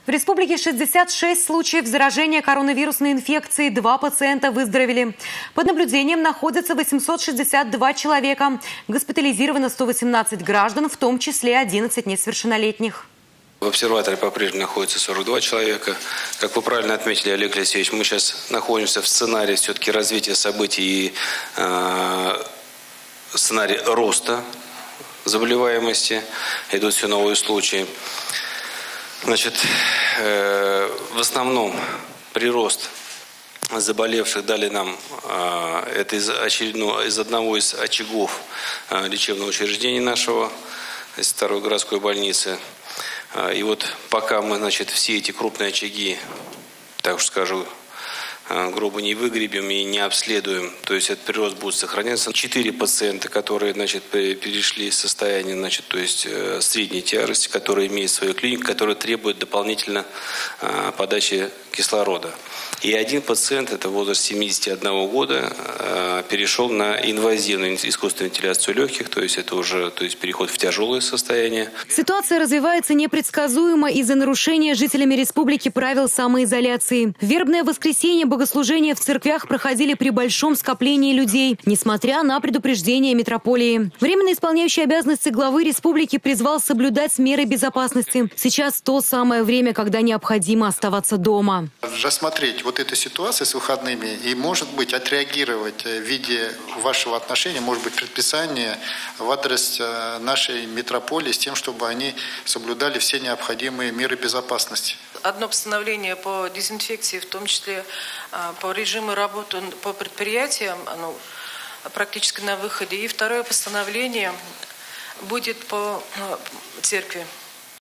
В республике 66 случаев заражения коронавирусной инфекцией, 2 пациента выздоровели. Под наблюдением находятся 862 человека. Госпитализировано 118 граждан, в том числе 11 несовершеннолетних. В обсерваторе по-прежнему находится 42 человека. Как вы правильно отметили, Олег Алексеевич, мы сейчас находимся в сценарии все-таки развития событий и сценарий роста заболеваемости. Идут все новые случаи. Значит, в основном прирост заболевших дали нам это из одного из очагов лечебного учреждения нашего, из второй городской больницы. И вот пока мы, значит, все эти крупные очаги, так уж скажу, грубо не выгребем и не обследуем, то есть этот прирост будет сохраняться. 4 пациента, которые, значит, перешли из состояния, значит, то есть средней тяжести, которые имеют свою клинику, которые требуют дополнительно подачи кислорода. И 1 пациент, это возраст 71 года, перешел на инвазивную искусственную вентиляцию легких, то есть это уже переход в тяжелое состояние. Ситуация развивается непредсказуемо из-за нарушения жителями республики правил самоизоляции. В вербное воскресенье богослужения в церквях проходили при большом скоплении людей, несмотря на предупреждение метрополии. Временно исполняющий обязанности главы республики призвал соблюдать меры безопасности. Сейчас то самое время, когда необходимо оставаться дома. Рассмотреть вот эту ситуацию с выходными и, может быть, отреагировать в виде вашего отношения, может быть, предписания в адрес нашей метрополии с тем, чтобы они соблюдали все необходимые меры безопасности. Одно постановление по дезинфекции, в том числе по режиму работы по предприятиям, оно практически на выходе. И второе постановление будет по церкви.